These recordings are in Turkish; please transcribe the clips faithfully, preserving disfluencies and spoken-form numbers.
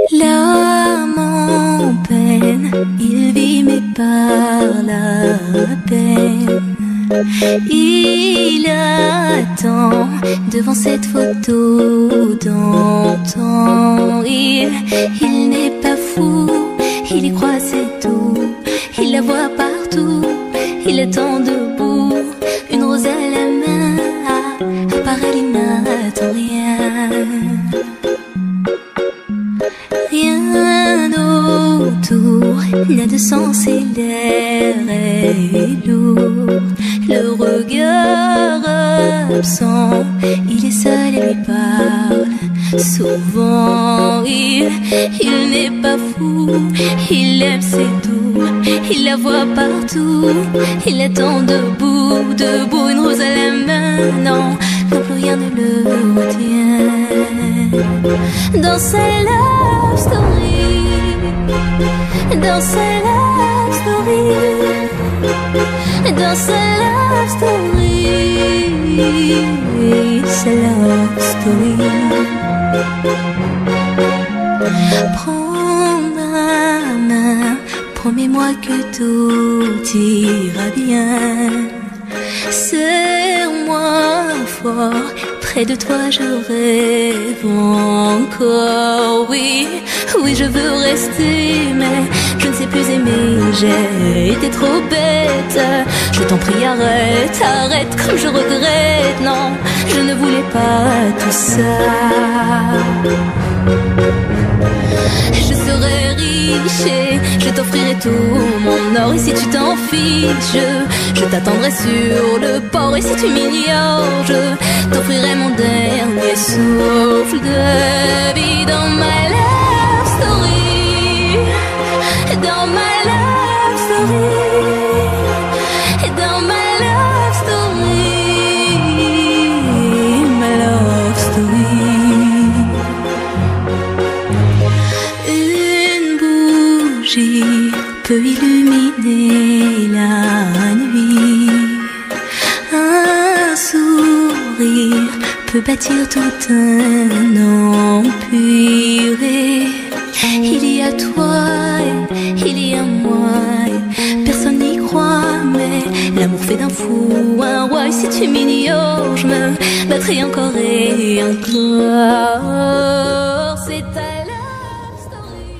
L'âme en peine, il vit mais par la peine. Il attend devant cette photo d'antan. Il, il n'est pas fou, il y croit c'est tout. Il la voit partout, il attend debout, une rose à la main. À part elle il n'attend rien. Rien autour n'a de sens et l'air est lourd. Le regard absent, il est seul et lui parle souvent. Il, il n'est pas fou, il aime c'est tout. Il la voit partout, il attend debout, debout, une rose à la main. Non, non plus rien ne le retient. Dans sa love story, dans sa love story, dans sa love story, sa love story. Prends ma main, promets-moi que tout ira bien. Serre-moi fort, près de toi je rêve encore. Oui, oui je veux rester, mais je ne sais plus aimer. J'ai été trop bête. Je t'en prie arrête, arrête comme je regrette. Non, je ne voulais pas tout ça. Je serai riche et je t'offrirai tout mon or. Et si tu t'en fiches, je, je t'attendrai sur le port. Et si tu m'ignores, je t'offrirai mon dernier souffle de vie. Dans ma love story, dans ma love story, dans ma love story, ma love story. Une bougie peut illuminer la nuit. Un sourire peut bâtir tout un empire. Et il y a toi, il y a moi. Personne n'y croit, mais l'amour fait d'un fou un roi. Et si tu m'ignores, je me battrai encore et encore. C'est ta love story.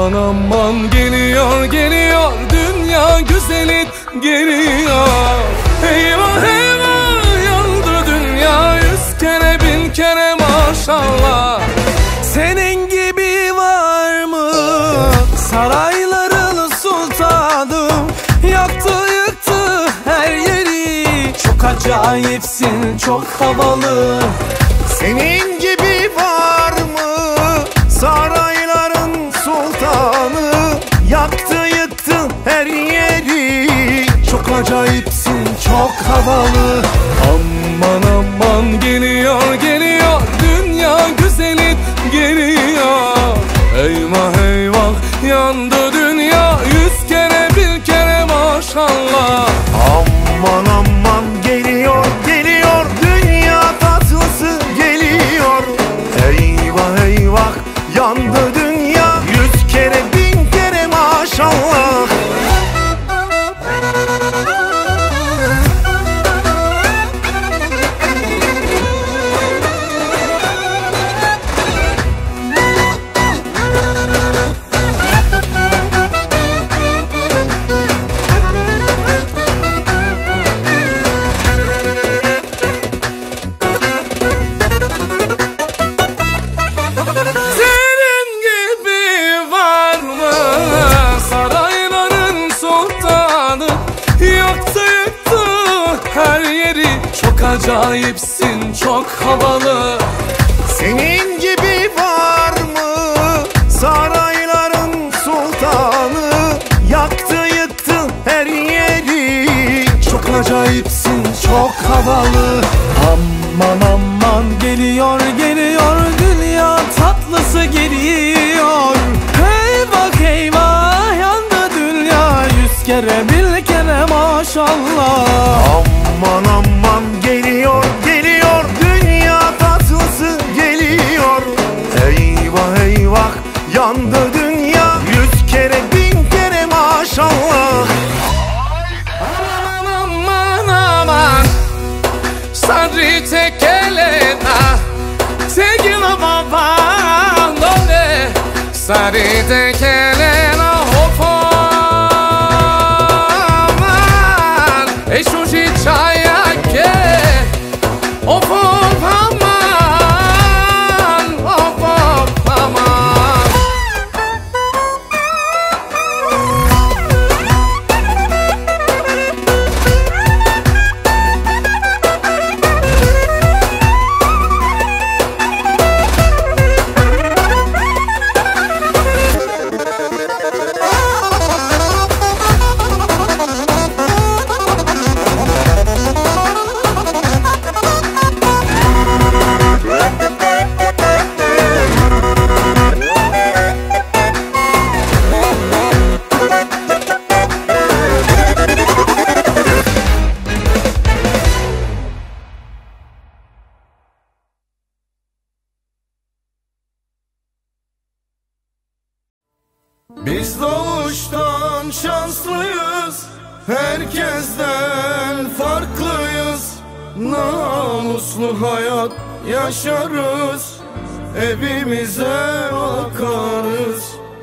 Aman aman geliyor geliyor dünya güzeli geliyor. Eyvah eyvah yandı dünya yüz kere bin kere maşallah. Senin gibi var mı sarayların sultanı, yaktı yıktı her yeri. Çok acayipsin çok havalı. Senin gibi var mı sarayların sultanı, yaktı yıktı her yeri. Çok acayipsin çok havalı. Aman aman geliyor geliyor dünya güzeli geliyor. Eyvah eyvah yandı dünya yüz kere bir kere maşallah. Aman aman geliyor geliyor dünya tatlısı geliyor. Eyvah eyvah yandı dünya yüz kere bin kere maşallah. Çok acayipsin çok havalı. Senin gibi var mı sarayların sultanı, yaktı yıktı her yeri. Çok acayipsin çok havalı. Aman aman geliyor geliyor dünya tatlısı geliyor. Eyvah eyvah yandı dünya yüz kere bir kere maşallah. Aman aman geliyor geliyor dünya tatlısı geliyor. Eyvah eyvah yandı dünya yüz kere bin kere maşallah. Aman aman aman sarite kelena tegina baban dole sarite kelena hopo. E şuji çaya ke of of aman of of aman. Biz doğuştan şanslıyız, herkesten farklıyız. Namuslu hayat yaşarız, evimize bakarız.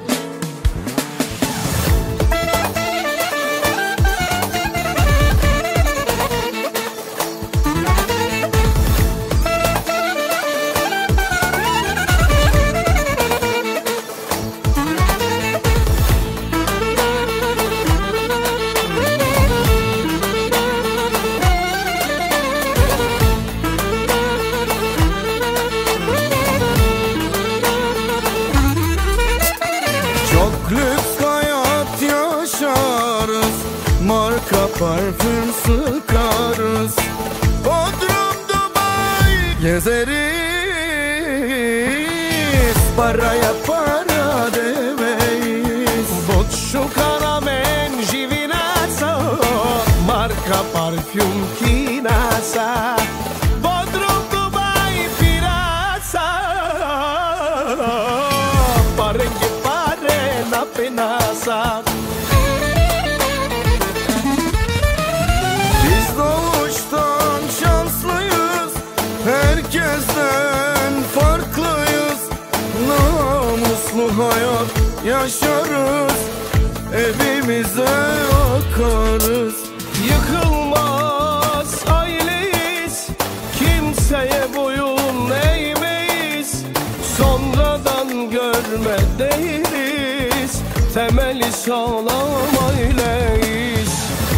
Marka parfüm sıkarız, Bodrum Dubai gezeriz. Paraya para demeyiz. Boccio karamen jivinasa, marka parfüm kinasa, Bodrum Dubai pirasa. Parengi pare na penasa. Herkesten farklıyız, namuslu hayat yaşarız, evimize akarız. Yıkılmaz aileyiz, kimseye boyun eğmeyiz. Sonradan görme değiliz, temeli sağlam aileyiz.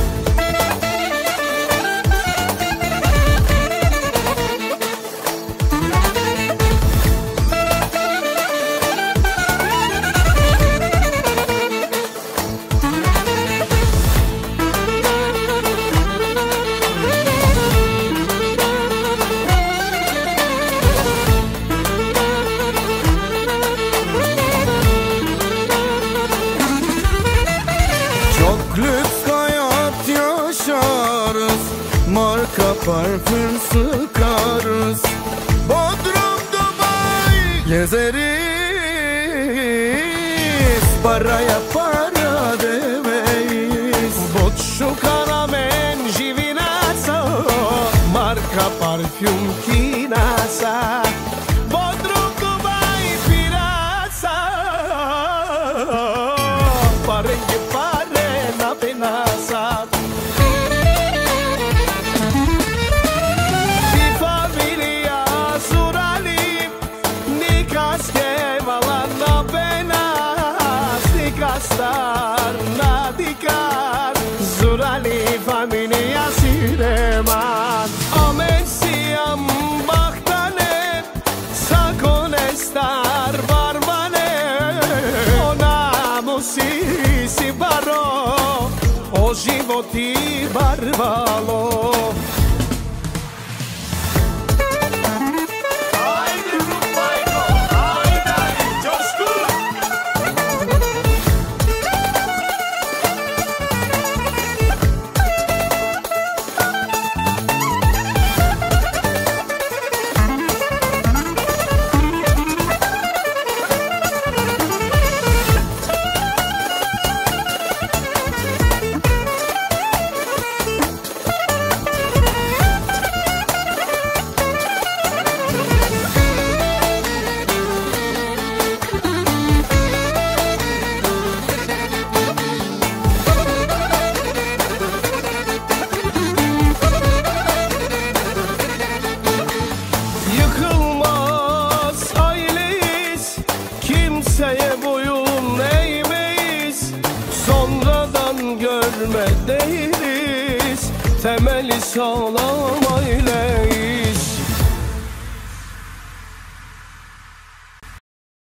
Lüks hayat yaşarız, marka parfüm sıkarız. Bodrum, Dubai gezeriz, paraya para demeyiz. Boccio Caramen Giovinazza, marca parfüm Chinasa. Bodrum, Dubai, Pirazza, parenche pare na penasa. Di famiglia Zurali, Nikas kevalan na penas, Nikas tar na dikar. Zurali famiglia Sireman, Amensiam Bahtane, Sakon estar barbane, ona musisi baro, o životi barvalo. Yıkılmaz aileyiz, kimseye boyun eğmeyiz. Sonradan görme değiliz, temeli sağlam aile.